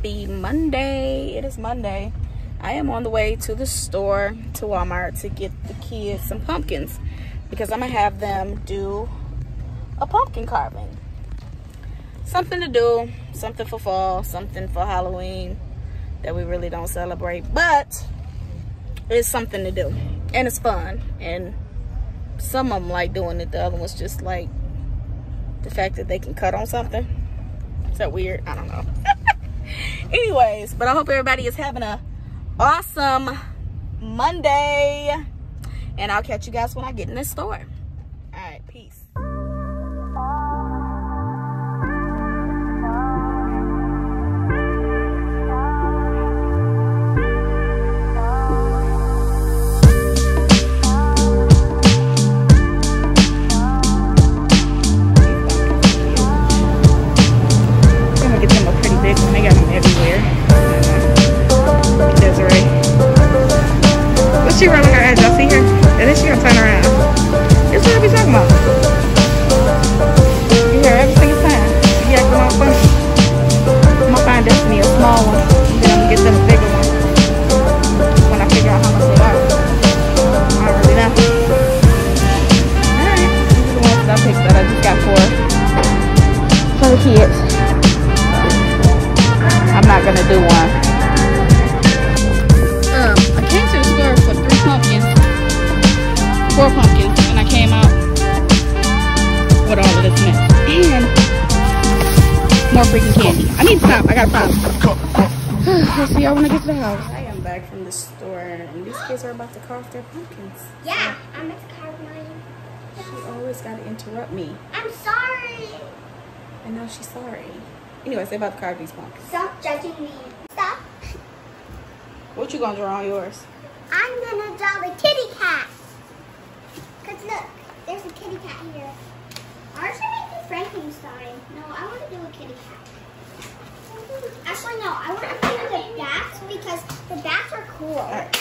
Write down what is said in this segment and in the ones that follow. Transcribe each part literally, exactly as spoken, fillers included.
happy Monday. It is Monday. I am on the way to the store, to Walmart, to get the kids some pumpkins because I'm gonna have them do a pumpkin carving. Something to do, something for fall, something for Halloween that we really don't celebrate, but it's something to do and it's fun. And some of them like doing it, the other one's just like the fact that they can cut on something. Is that weird? I don't know. Anyways, but I hope everybody is having a awesome Monday, and I'll catch you guys when I get in the store. All right, peace. She rolling her eyes, y'all see her? And then she gonna turn around. This is what I be talking about. You hear every single time. You acting all funny. I'm gonna find Destiny a small one, and then I'm gonna get them a bigger one when I figure out how much they are. I don't really know. Alright, these are the ones that I picked that I just got for, for the kids. I'm not gonna do one. Um, I came to the store for three pumpkins, four pumpkins, and I came out with all of this mess and more freaking candy. I need to stop. I got a problem. I'll see y'all when I get to the house. I am back from the store, and these kids are about to carve their pumpkins. Yeah, I'm about to carve mine. She always got to interrupt me. I'm sorry. I know she's sorry. Anyways, they're about to carve these pumpkins. Stop judging me. Stop. What you gonna draw on yours? I'm gonna draw the kitty cat. Cause look, there's a kitty cat here. Ours should make the Frankenstein. No, I want to do a kitty cat. Actually, no, I want to do the bats because the bats are cool. All right.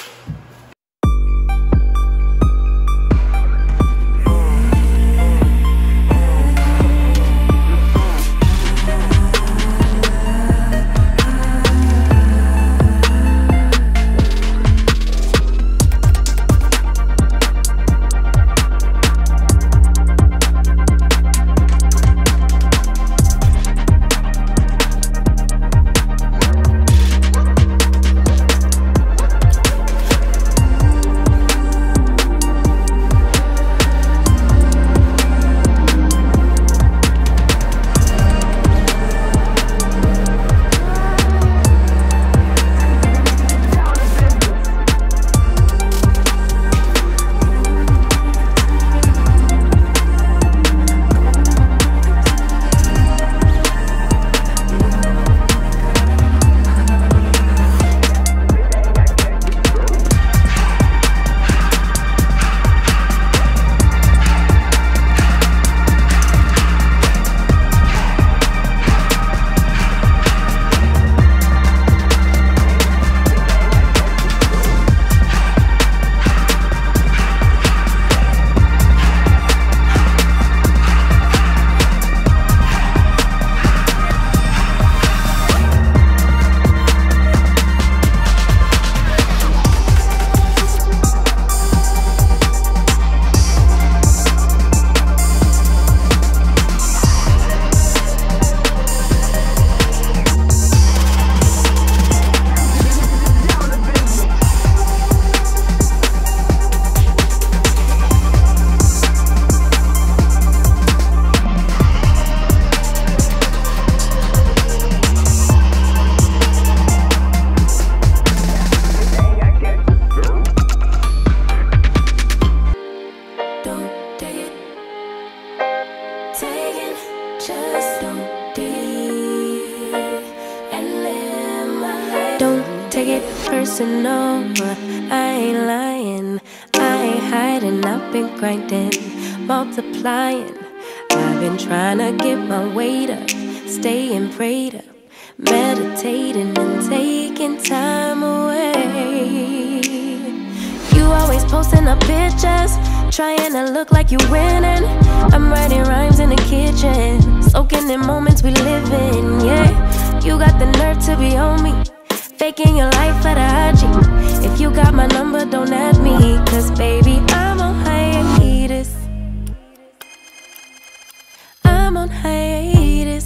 Personal, I ain't lying, I ain't hiding, I've been grinding, multiplying. I've been trying to get my weight up, staying prayed up, meditating and taking time away. You always posting up pictures, trying to look like you winning. I'm writing rhymes in the kitchen, soaking in moments we live in, yeah. You got the nerve to be on me, faking your life for the I G. If you got my number, don't add me, cause baby, I'm on hiatus. I'm on hiatus.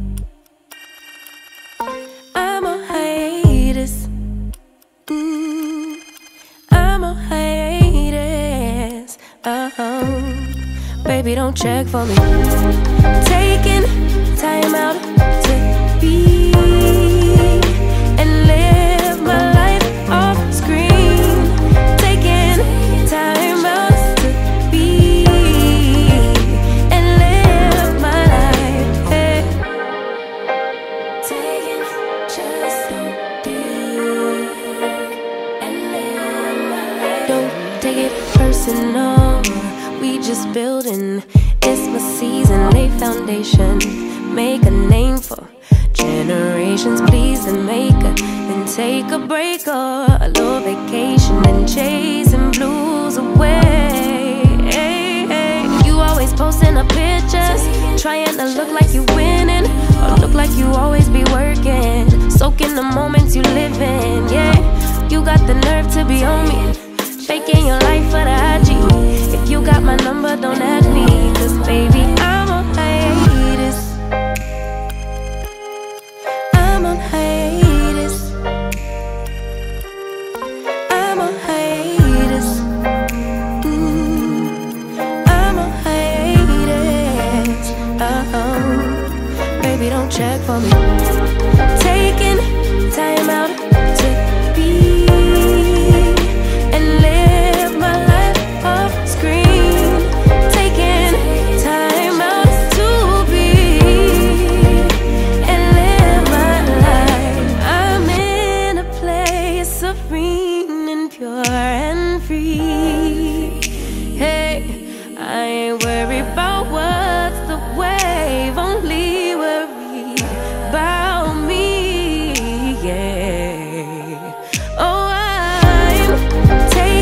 I'm on hiatus. Mm, I'm on hiatus. Uh-huh. Baby, don't check for me. Taking time out to be and live my life off screen. Taking time out to be and live my life. Hey. Taking just to be and live my life. Don't take it personal. We just building. It's my season, lay foundation. Make a name for generations, please, and make a then take a break or a little vacation and chasing blues away. Hey, hey. You always posting up pictures, trying to look like you winning or look like you always be working, soaking the moments you live in. Yeah, you got the nerve to be on me, faking your life for the I G. If you got my number, don't add me, cause baby, I'm on hiatus. I'm on hiatus. I'm on hiatus. Mm, I'm on hiatus. Uh-oh. Baby, don't check for me. Taking time out to be and live my life off screen. Taking time out to be and live my life. I'm in a place serene and pure and free. Hey, I ain't worried about what's the wave, only worry about me. Yeah. Oh, I'm taking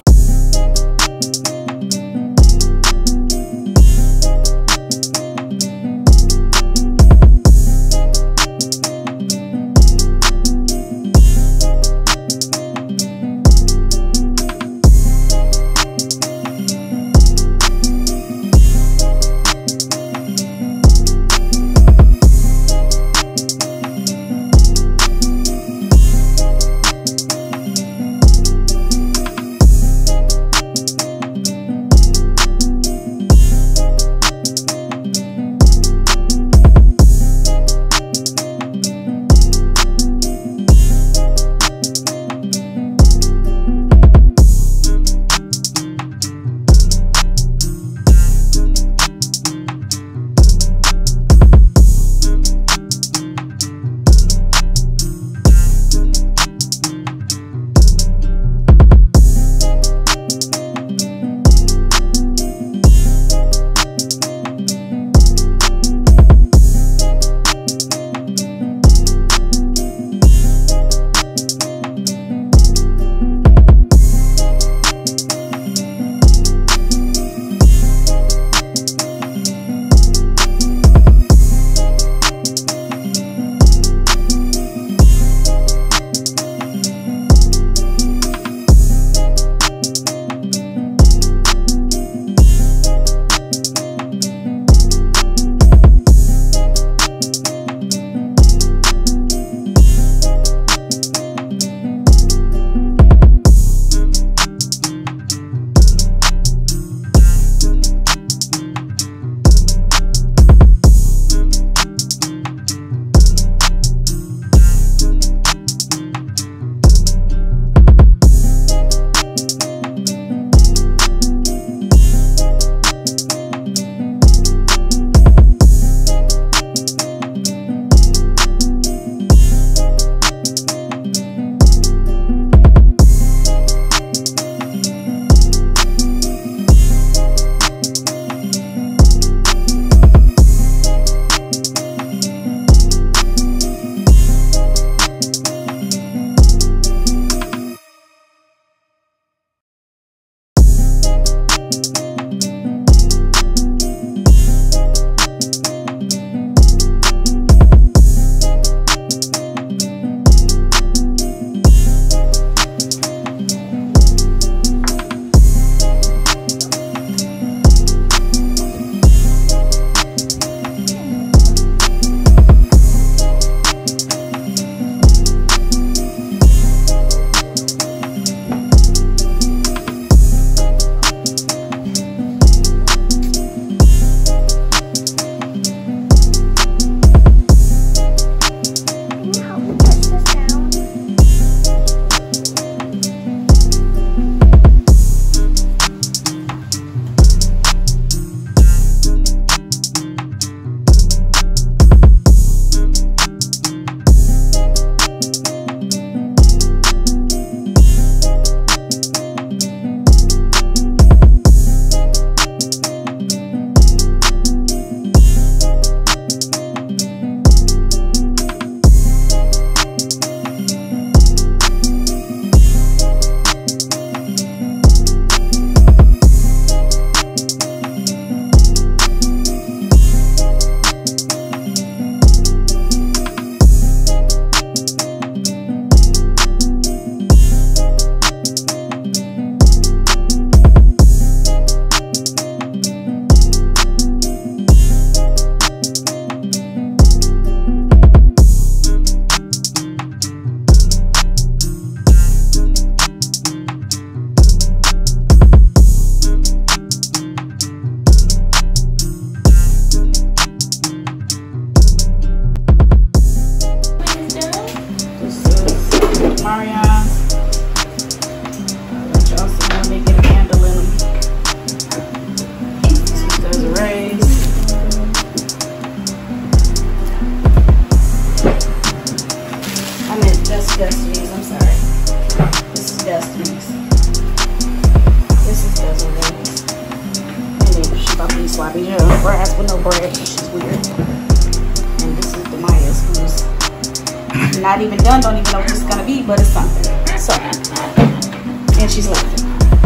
garbage, uh, grass with no bread. She's weird. And this is Demaya's, who's not even done, don't even know what this is gonna be, but it's something. So, and she's laughing.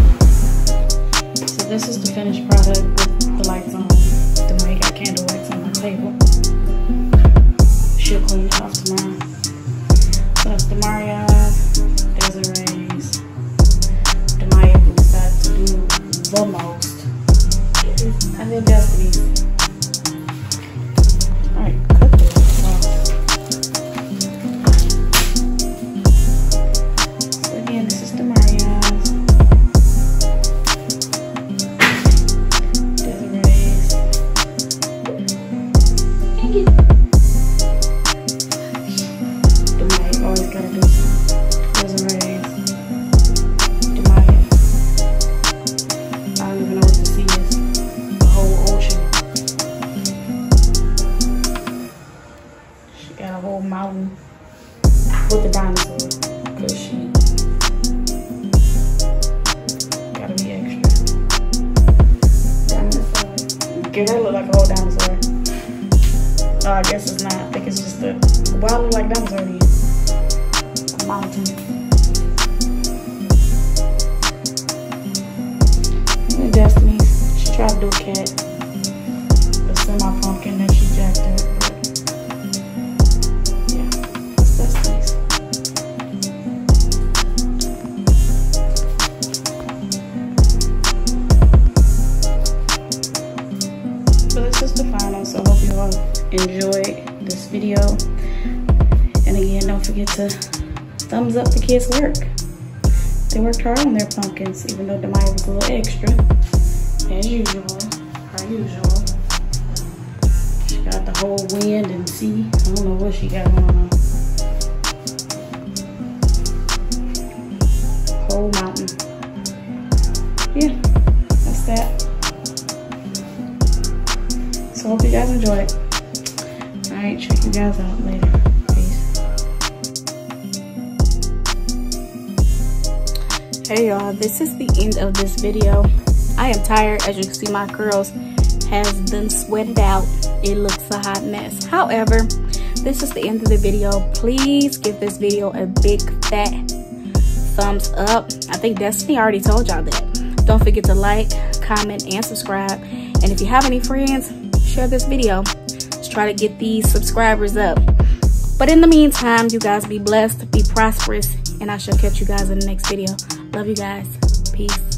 So this is the finished product with the lights on. Demaya got candle wax on her table. She'll clean it off tomorrow. So that's Demaria's, Desiree's, Demaya who decided to do the most, and then Destiny's. Alright, cook it. So again, this is Demaria's, Desiree's. Demaya always gotta do something. Desiree's, Demaya. I don't even know what the sea is. The whole ocean. She got a whole mountain with the dinosaur. Cause she gotta be extra. Dinosaur. Give her look like a whole dinosaur. Oh, I guess it's not. I think it's just a wild look like dinosaur to you. A mountain. And Destiny's. She tried to do a cat. A semi pumpkin that she jacked up. But yeah, that's Destiny's. But it's just the final, so I hope you all enjoyed this video. And again, don't forget to thumbs up the kids' work. They worked hard on their pumpkins, even though Demaya was a little extra, as usual, her usual. She got the whole wind and sea. I don't know what she got going on. Whole mountain. Yeah, that's that. So hope you guys enjoy it. Alright, check you guys out later. Peace. Hey y'all, this is the end of this video. I am tired. As you can see, my curls has been sweated out. It looks a hot mess. However, this is the end of the video. Please give this video a big fat thumbs up. I think Destiny already told y'all that. Don't forget to like, comment, and subscribe. And if you have any friends, share this video. Let's try to get these subscribers up. But in the meantime, you guys be blessed, be prosperous, and I shall catch you guys in the next video. Love you guys. Peace.